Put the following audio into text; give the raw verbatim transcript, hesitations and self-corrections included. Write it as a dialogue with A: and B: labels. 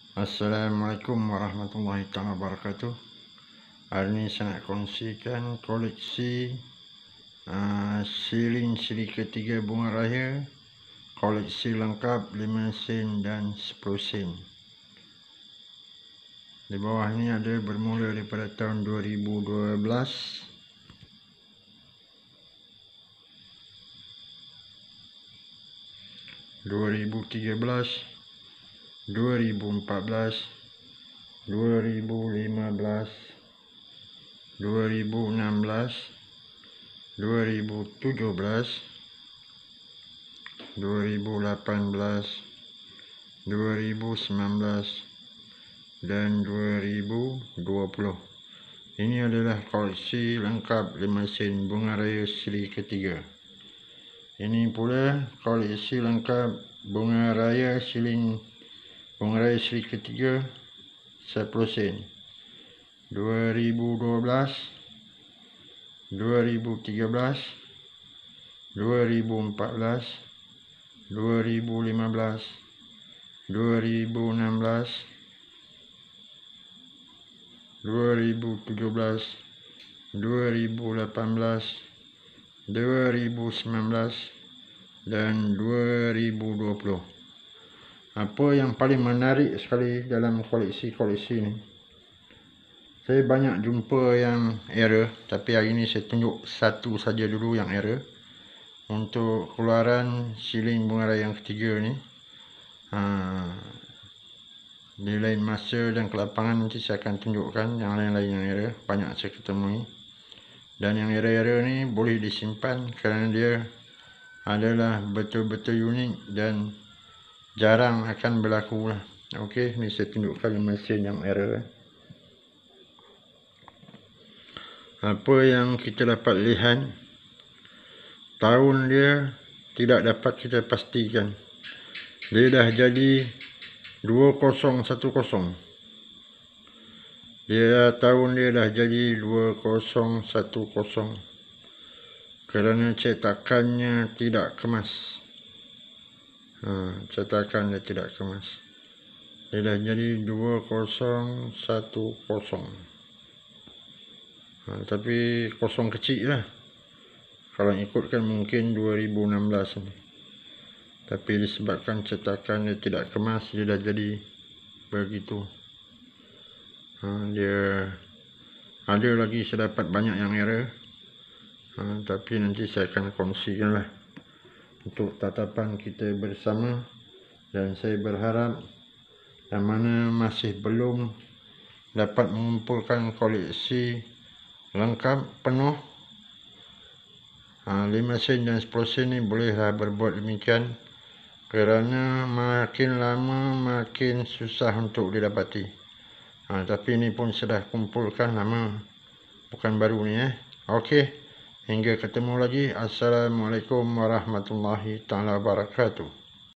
A: Assalamualaikum warahmatullahi wabarakatuh. Hari ini saya nak kongsikan koleksi uh, Syiling siri ketiga bunga raya, koleksi lengkap lima sen dan sepuluh sen. Di bawah ini ada bermula daripada tahun dua ribu dua belas, dua ribu tiga belas, dua ribu empat belas, dua ribu lima belas, dua ribu enam belas, dua ribu tujuh belas, dua ribu lapan belas, dua ribu sembilan belas, dan dua ribu dua puluh. Ini adalah koleksi lengkap lima sen bunga raya siri ketiga. Ini pula koleksi lengkap bunga raya Syiling bunga raya siri ketiga sepuluh sen. dua ribu dua belas, dua ribu tiga belas, dua ribu empat belas, dua ribu lima belas, dua ribu enam belas, dua ribu tujuh belas, dua ribu lapan belas, dua ribu sembilan belas, dan dua ribu dua puluh. Apa yang paling menarik sekali dalam koleksi-koleksi ini, saya banyak jumpa yang error, tapi hari ini saya tunjuk satu saja dulu yang error. Untuk keluaran Syiling bunga raya yang ketiga ni, ha, di lain masa dan kelapangan nanti saya akan tunjukkan yang lain-lain yang error. Banyak saya ketemui, dan yang error-error ni boleh disimpan kerana dia adalah betul-betul unik dan jarang akan berlaku lah. Okey, ni saya tunjukkan mesin yang error. Apa yang kita dapat lihat, tahun dia tidak dapat kita pastikan. Dia dah jadi dua ribu sepuluh. Dia tahun dia dah jadi dua ribu sepuluh kerana cetakannya tidak kemas. Ha, cetakan dia tidak kemas. Dia dah jadi dua ribu sepuluh. Ha, tapi kosong kecil lah. Kalau ikutkan mungkin dua ribu enam belas ni. Tapi disebabkan cetakan dia tidak kemas, dia dah jadi begitu. Ha, dia ada lagi saya dapat banyak yang error. Ha, tapi nanti saya akan kongsikan lah untuk tatapan kita bersama. Dan saya berharap yang mana masih belum dapat mengumpulkan koleksi lengkap penuh ha, lima sen dan sepuluh sen ni, bolehlah berbuat demikian, kerana makin lama makin susah untuk didapati. Ha, tapi ni pun sudah kumpulkan lama, bukan baru ni eh. Okey, hingga ketemu lagi. Assalamualaikum warahmatullahi taala wabarakatuh.